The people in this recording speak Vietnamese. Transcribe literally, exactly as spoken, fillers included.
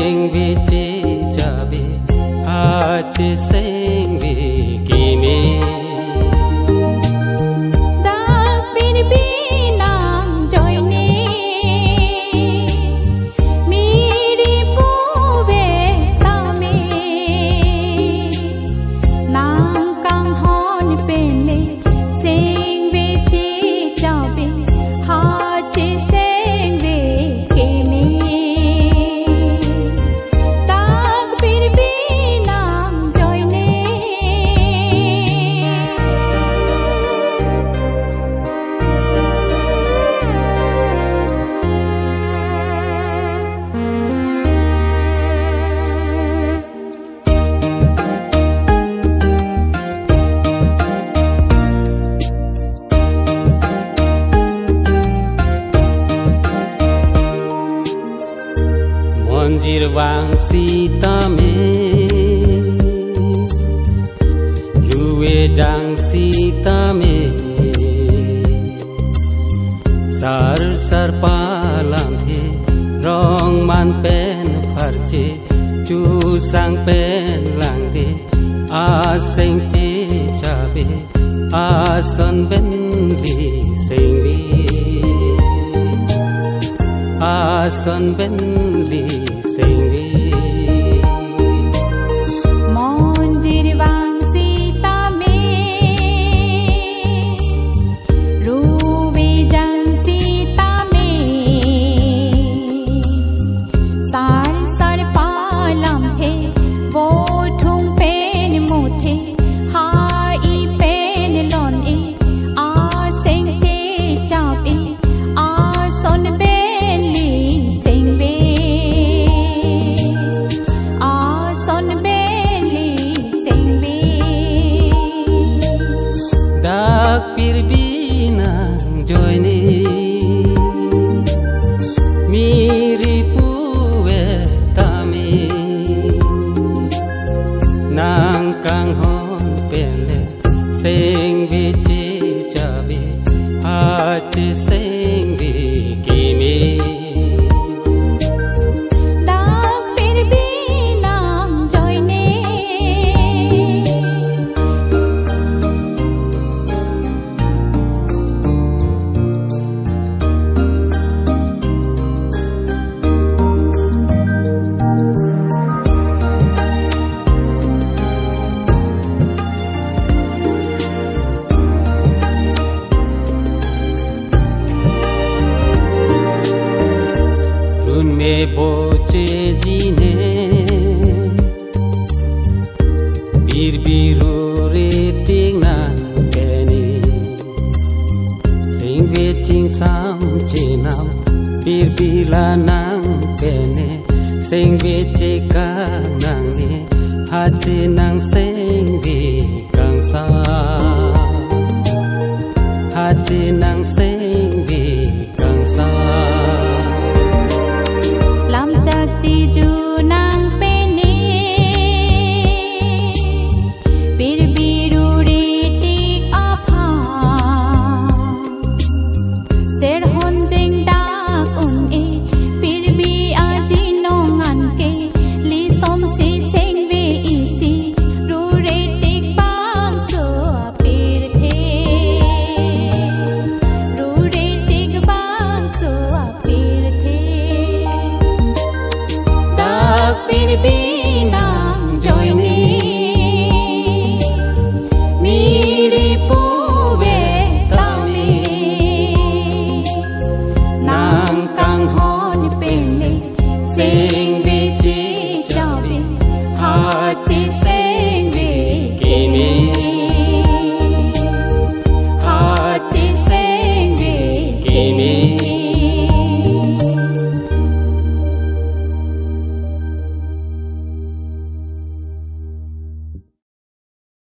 sing vi chi chabe hat sing vi kimi dak bin binang joy ni mi ri pu ve ta me nang kang hon pen le sing vi chi chabe hat sing vi kimi dak bin binang joy ni Monjir wang sita me Lue jang sita me Sar sar palam the Rong man pen pharche Chu sang pen lang de A seng che chabe A son ben li seng vi A son ben li sing vi Monjir wang sita me Ruwe jang sita me Sar sar palam the Wo thung pen mu the Ha i pen lon e A seng che chap e A son ben li sing ve A son ben li sing ve dak pir binang joy ni miri puwe tami nang kang hon pele sing vi chi chabe hat sing vi kimi dak bin binang joy ni run me boche jine bir biru re ting na keni sing ve ching sam chinam bir bila nang kene sing ve che ka nang ni ha che nang sing vi kang sa ha che nang sing vi kang sa lam chak chi ju nang pe ni bir biru ri tik a pha ser hon jing dak un e bir bi a ji no ngan ke li som si sing ve i si ru re tik bang so pir the ru re tik bang so pir the dak pir binang joy ni